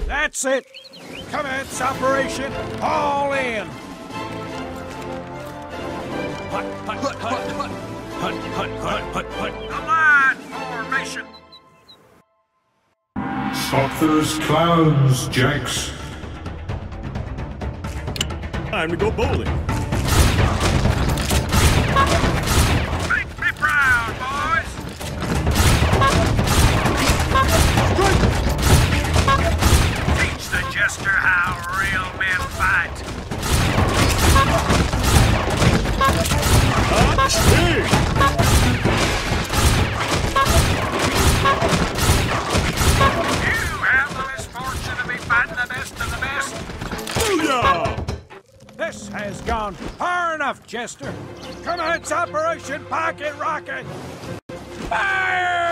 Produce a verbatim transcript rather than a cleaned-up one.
That's it. Commence operation all in. Hut, hut, hut, hut, hut, hut, hut, hut, hut, hut. The line formation. Stop those clowns, Jax. Time to go bowling. Make me proud, boys. Teach the jester how real men fight. Upsting! You have the misfortune to be fighting the best of the best. Booyah! This has gone far enough, Jester. Commence Operation Pocket Rocket. Fire!